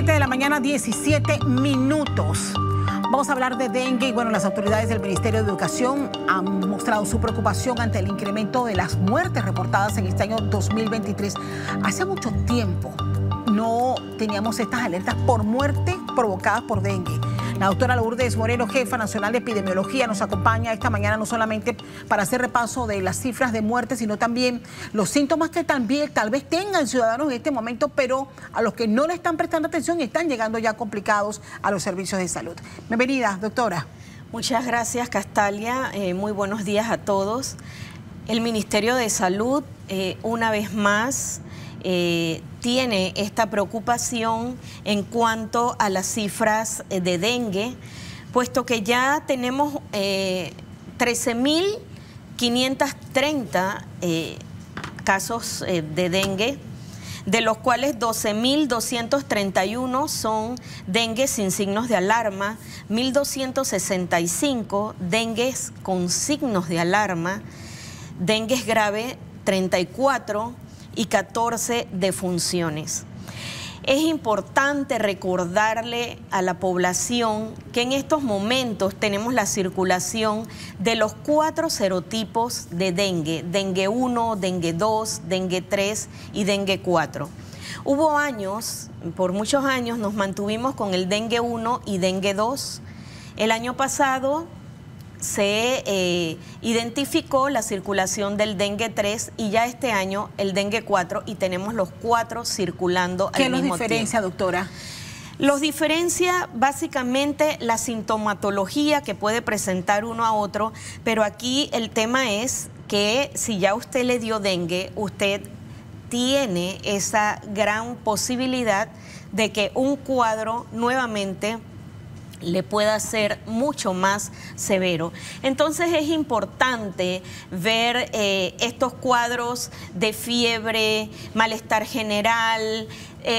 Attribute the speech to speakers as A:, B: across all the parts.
A: 7 de la mañana, 17 minutos. Vamos a hablar de dengue y bueno, las autoridades del Ministerio de Educación han mostrado su preocupación ante el incremento de las muertes reportadas en este año 2023. Hace mucho tiempo no teníamos estas alertas por muerte provocadas por dengue. La doctora Lourdes Moreno, jefa nacional de epidemiología, nos acompaña esta mañana no solamente para hacer repaso de las cifras de muerte, sino también los síntomas que también tal vez tengan ciudadanos en este momento, pero a los que no le están prestando atención y están llegando ya complicados a los servicios de salud. Bienvenida, doctora.
B: Muchas gracias, Castalia. Muy buenos días a todos. El Ministerio de Salud, una vez más, tiene esta preocupación en cuanto a las cifras de dengue, puesto que ya tenemos 13.530 casos de dengue, de los cuales 12.231 son dengue sin signos de alarma, 1.265 dengues con signos de alarma, dengue grave 34 y 14 defunciones. Es importante recordarle a la población que en estos momentos tenemos la circulación de los 4 serotipos de dengue: dengue 1, dengue 2, dengue 3 y dengue 4. Hubo años, por muchos años nos mantuvimos con el dengue 1 y dengue 2. El año pasado se identificó la circulación del dengue 3 y ya este año el dengue 4, y tenemos los 4 circulando al mismo tiempo. ¿Qué los diferencia,
A: doctora?
B: Los diferencia básicamente la sintomatología que puede presentar uno a otro, pero aquí el tema es que si ya usted le dio dengue, usted tiene esa gran posibilidad de que un cuadro nuevamente le pueda ser mucho más severo. Entonces es importante ver estos cuadros de fiebre, malestar general,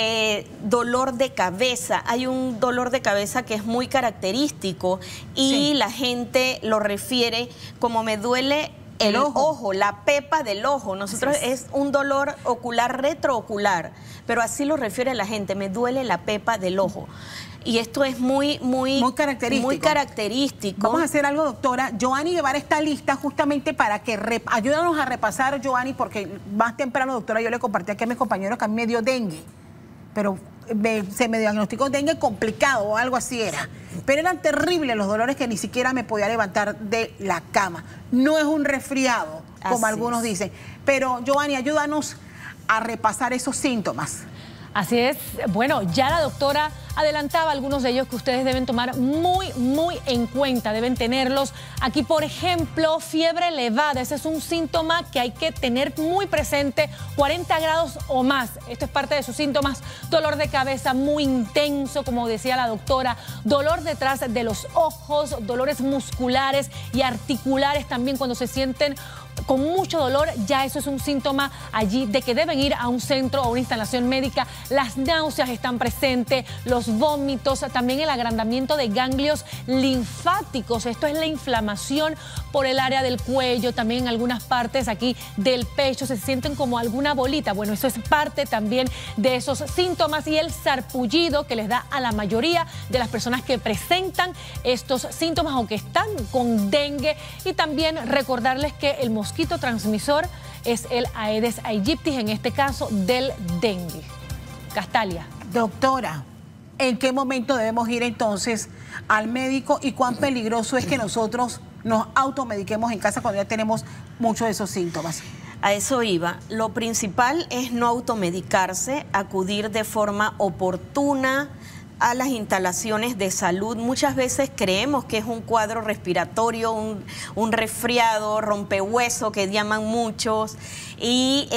B: dolor de cabeza. Hay un dolor de cabeza que es muy característico y sí, la gente lo refiere como me duele el ojo, la pepa del ojo. Nosotros es un dolor ocular retroocular, pero así lo refiere la gente, me duele la pepa del ojo. Y esto es muy característico.
A: Vamos a hacer algo, doctora. Joanny Guevara está lista justamente para que ayúdanos a repasar, Joanny, porque más temprano, doctora, yo le compartí aquí a mis compañeros que a mí me dio dengue, pero se me diagnosticó dengue complicado o algo así era. Pero eran terribles los dolores que ni siquiera me podía levantar de la cama. No es un resfriado, como algunos dicen. Pero, Joanny, ayúdanos a repasar esos síntomas.
C: Así es. Bueno, ya la doctora adelantaba algunos de ellos que ustedes deben tomar muy en cuenta, deben tenerlos. Aquí, por ejemplo, fiebre elevada, ese es un síntoma que hay que tener muy presente, 40 grados o más. Esto es parte de sus síntomas. Dolor de cabeza muy intenso, como decía la doctora, dolor detrás de los ojos, dolores musculares y articulares también cuando se sienten con mucho dolor, ya eso es un síntoma allí de que deben ir a un centro o una instalación médica. Las náuseas están presentes, los vómitos, también el agrandamiento de ganglios linfáticos. Esto es la inflamación por el área del cuello, también en algunas partes aquí del pecho se sienten como alguna bolita. Bueno, eso es parte también de esos síntomas, y el sarpullido que les da a la mayoría de las personas que presentan estos síntomas o que están con dengue. Y también recordarles que el mosquito transmisor es el Aedes aegypti, en este caso del dengue. Castalia.
A: Doctora, ¿en qué momento debemos ir entonces al médico y cuán peligroso es que nosotros nos automediquemos en casa cuando ya tenemos muchos de esos síntomas?
B: A eso iba. Lo principal es no automedicarse, acudir de forma oportuna a las instalaciones de salud. Muchas veces creemos que es un cuadro respiratorio, un resfriado, rompehueso que llaman muchos, y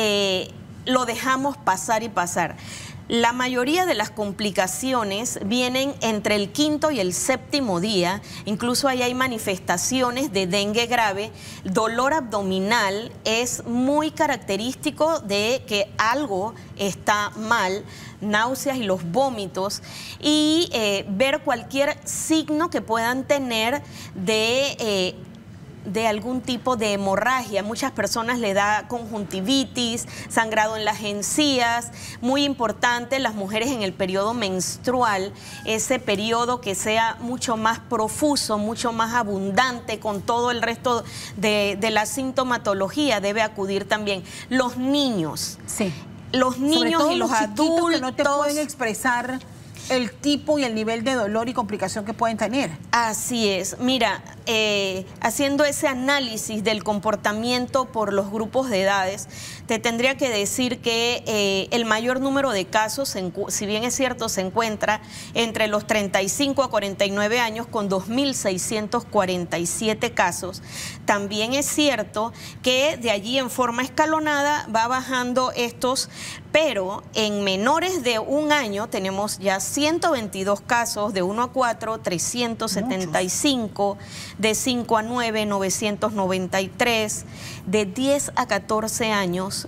B: lo dejamos pasar y pasar. La mayoría de las complicaciones vienen entre el 5º y el 7º día. Incluso ahí hay manifestaciones de dengue grave. Dolor abdominal es muy característico de que algo está mal. Náuseas y los vómitos. Y ver cualquier signo que puedan tener de de algún tipo de hemorragia. Muchas personas le da conjuntivitis, sangrado en las encías. Muy importante, las mujeres en el periodo menstrual, ese periodo que sea mucho más profuso, mucho más abundante con todo el resto de la sintomatología, debe acudir también. Los niños.
A: Sí.
B: Los niños y los adultos
A: que no te pueden expresar el tipo y el nivel de dolor y complicación que pueden tener.
B: Así es. Mira, haciendo ese análisis del comportamiento por los grupos de edades, te tendría que decir que el mayor número de casos, si bien es cierto, se encuentra entre los 35 a 49 años con 2.647 casos. También es cierto que de allí en forma escalonada va bajando estos, pero en menores de un año tenemos ya 122 casos, de 1 a 4, 375, de 5 a 9, 993, de 10 a 14 años,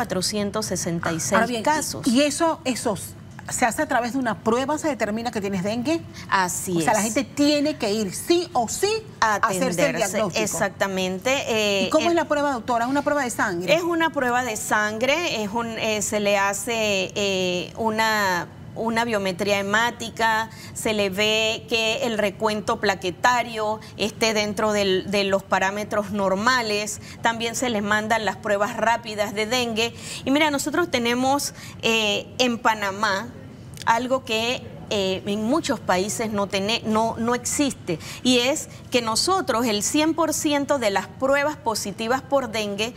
B: 1.466 casos.
A: ¿Y eso se hace a través de una prueba, se determina que tienes dengue?
B: Así es.
A: O sea, la gente tiene que ir sí o sí a hacerse el diagnóstico.
B: Exactamente.
A: ¿Y cómo es la prueba, doctora? ¿Es una prueba de sangre?
B: Es una prueba de sangre, se le hace una biometría hemática, se le ve que el recuento plaquetario esté dentro de los parámetros normales, también se les mandan las pruebas rápidas de dengue. Y mira, nosotros tenemos en Panamá algo que en muchos países no existe, y es que nosotros el 100% de las pruebas positivas por dengue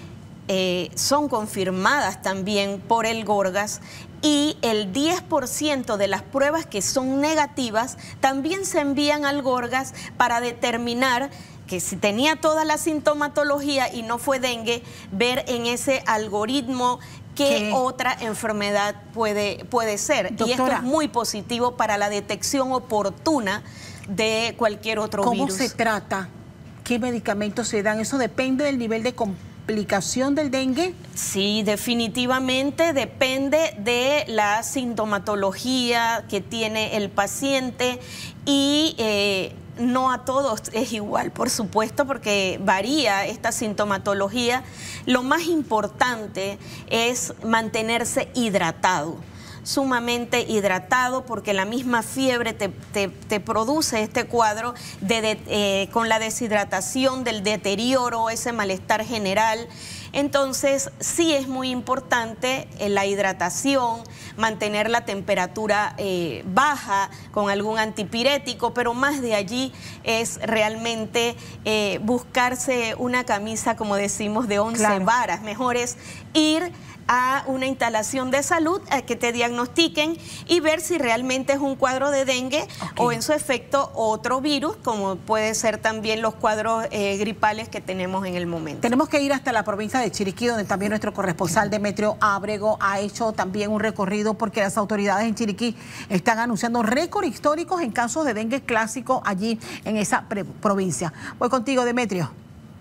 B: son confirmadas también por el Gorgas, y el 10% de las pruebas que son negativas también se envían al Gorgas para determinar que si tenía toda la sintomatología y no fue dengue, ver en ese algoritmo qué otra enfermedad puede ser. Doctora, y esto es muy positivo para la detección oportuna de cualquier otro virus.
A: ¿Cómo se trata? ¿Qué medicamentos se dan? ¿Eso depende del nivel de complicación del dengue?
B: Sí, definitivamente depende de la sintomatología que tiene el paciente, y no a todos es igual, por supuesto, porque varía esta sintomatología. Lo más importante es mantenerse hidratado, sumamente hidratado, porque la misma fiebre te produce este cuadro con la deshidratación, del deterioro, ese malestar general. Entonces sí es muy importante la hidratación, mantener la temperatura baja con algún antipirético, pero más de allí es realmente buscarse una camisa, como decimos, de 11 varas. Mejor es ir a una instalación de salud a que te diagnostiquen y ver si realmente es un cuadro de dengue o en su efecto otro virus, como puede ser también los cuadros gripales que tenemos en el momento.
A: Tenemos que ir hasta la provincia de Chiriquí, donde también nuestro corresponsal Demetrio Ábrego ha hecho también un recorrido, porque las autoridades en Chiriquí están anunciando récord históricos en casos de dengue clásico allí en esa provincia. Voy contigo, Demetrio.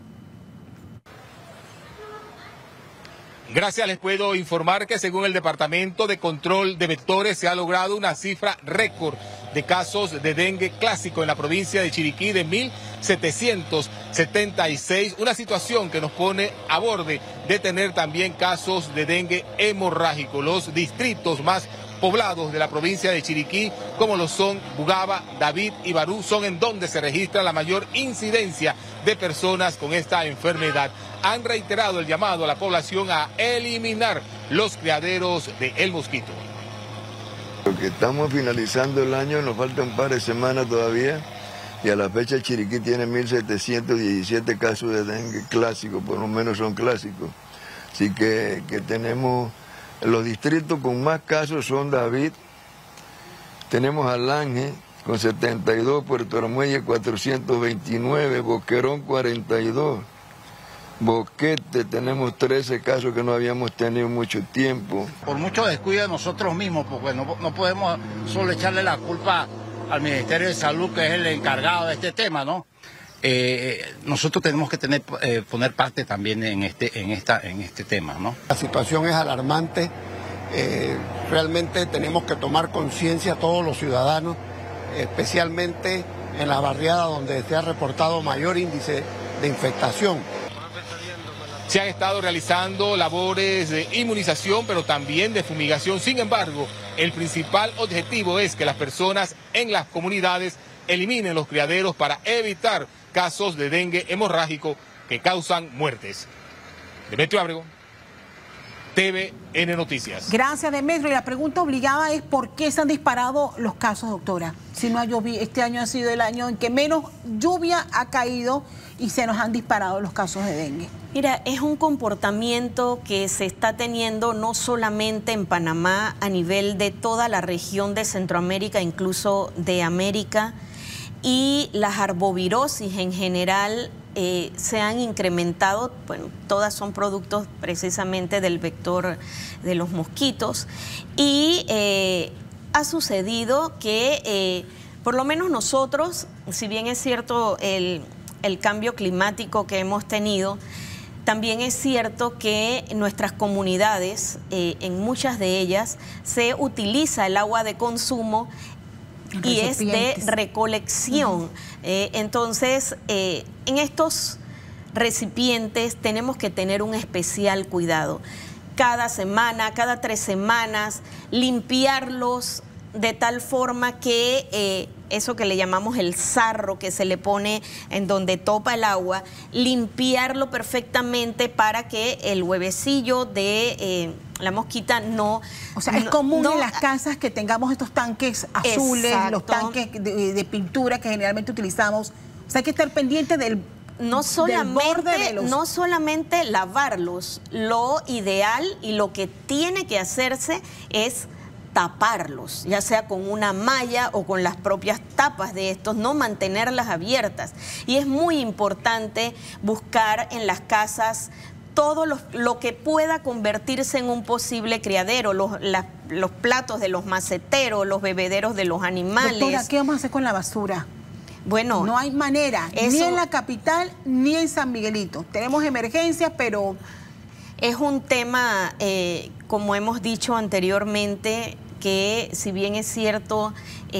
D: Gracias, les puedo informar que según el Departamento de Control de Vectores se ha logrado una cifra récord de casos de dengue clásico en la provincia de Chiriquí de 1.776, una situación que nos pone a borde de tener también casos de dengue hemorrágico. Los distritos más poblados de la provincia de Chiriquí, como lo son Bugaba, David y Barú, son en donde se registra la mayor incidencia de personas con esta enfermedad. Han reiterado el llamado a la población a eliminar los criaderos de el mosquito.
E: Porque estamos finalizando el año, nos faltan un par de semanas todavía, y a la fecha Chiriquí tiene 1.717 casos de dengue clásicos, por lo menos son clásicos. Así que tenemos, los distritos con más casos son David, tenemos Alange con 72, Puerto Armuelle 429, Boquerón 42, Boquete tenemos 13 casos que no habíamos tenido mucho tiempo.
F: Por mucho descuido de nosotros mismos, porque no podemos solo echarle la culpa al Ministerio de Salud, que es el encargado de este tema, ¿no? Nosotros tenemos que poner parte también en este tema, ¿no?
G: La situación es alarmante, realmente tenemos que tomar conciencia todos los ciudadanos, especialmente en la barriada donde se ha reportado mayor índice de infestación.
D: Se han estado realizando labores de inmunización, pero también de fumigación. Sin embargo, el principal objetivo es que las personas en las comunidades eliminen los criaderos para evitar casos de dengue hemorrágico que causan muertes. Demetrio Ábrego, TVN Noticias.
A: Gracias, Demetrio. Y la pregunta obligada es ¿por qué se han disparado los casos, doctora? Si no ha llovido, este año ha sido el año en que menos lluvia ha caído y se nos han disparado los casos de dengue.
B: Mira, es un comportamiento que se está teniendo no solamente en Panamá, a nivel de toda la región de Centroamérica, incluso de América, y las arbovirosis en general se han incrementado. Bueno, todas son productos precisamente del vector de los mosquitos, y ha sucedido que por lo menos nosotros, si bien es cierto el cambio climático que hemos tenido, también es cierto que en nuestras comunidades, en muchas de ellas, se utiliza el agua de consumo y es de recolección. Entonces, en estos recipientes tenemos que tener un especial cuidado. Cada semana, cada 3 semanas, limpiarlos de tal forma que eso que le llamamos el sarro que se le pone en donde topa el agua, limpiarlo perfectamente para que el huevecillo de la mosquita no...
A: O sea, es común en las casas que tengamos estos tanques azules, exacto, los tanques de pintura que generalmente utilizamos. O sea, hay que estar pendiente del...
B: No solamente lavarlos, lo ideal y lo que tiene que hacerse es taparlos, ya sea con una malla o con las propias tapas de estos, no mantenerlas abiertas. Y es muy importante buscar en las casas todo lo que pueda convertirse en un posible criadero, los platos de los maceteros, los bebederos de los animales.
A: Doctora, ¿qué vamos a hacer con la basura?
B: Bueno,
A: no hay manera, ni en la capital ni en San Miguelito. Tenemos emergencias, pero...
B: Es un tema, como hemos dicho anteriormente, que si bien es cierto,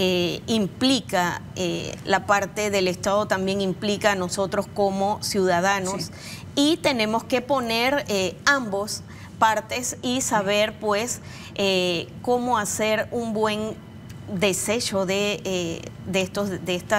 B: implica la parte del Estado, también implica a nosotros como ciudadanos. Sí. Y tenemos que poner ambos partes y saber, pues, cómo hacer un buen desecho de estos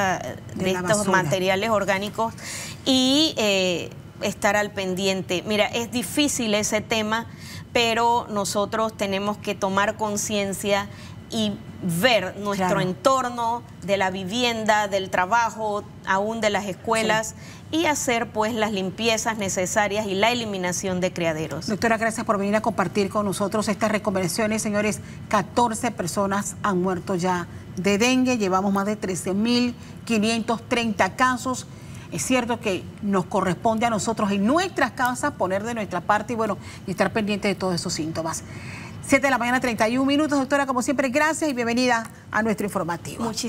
B: materiales orgánicos y estar al pendiente. Mira, es difícil ese tema, pero nosotros tenemos que tomar conciencia y ver nuestro entorno de la vivienda, del trabajo, aún de las escuelas, y hacer pues las limpiezas necesarias y la eliminación de criaderos.
A: Doctora, gracias por venir a compartir con nosotros estas recomendaciones. Señores, 14 personas han muerto ya de dengue, llevamos más de 13.530 casos. Es cierto que nos corresponde a nosotros en nuestras casas poner de nuestra parte y bueno, y estar pendientes de todos esos síntomas. 7 de la mañana, 31 minutos, doctora, como siempre, gracias y bienvenida a nuestro informativo.